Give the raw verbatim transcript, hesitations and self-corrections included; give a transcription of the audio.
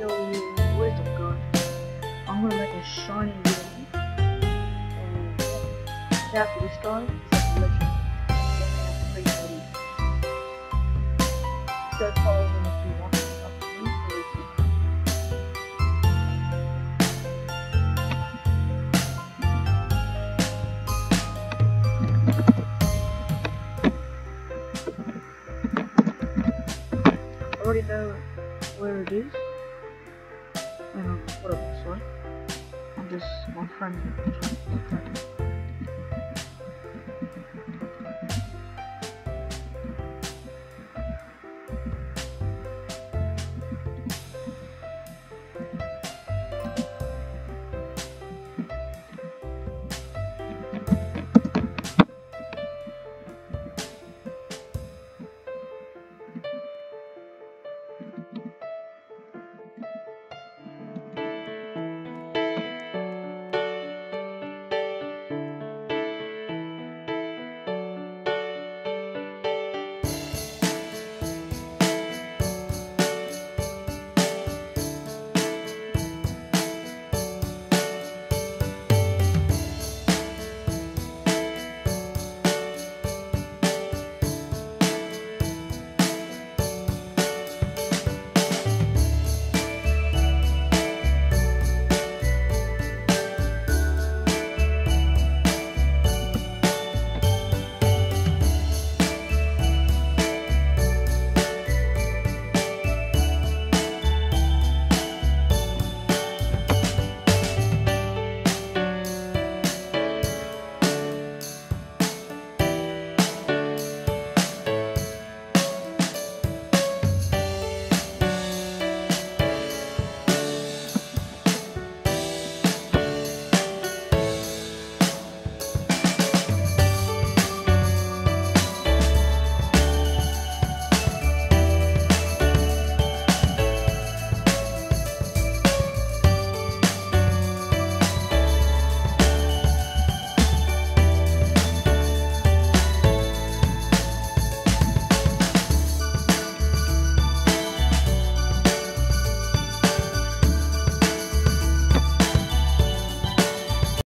you wisdom gun. I'm gonna make a shiny ring, and after this guy, it's like a legend. And pretty pretty. Go follow him if you want. It's up to you. I already know where it is and what it looks like. I'm just my friend.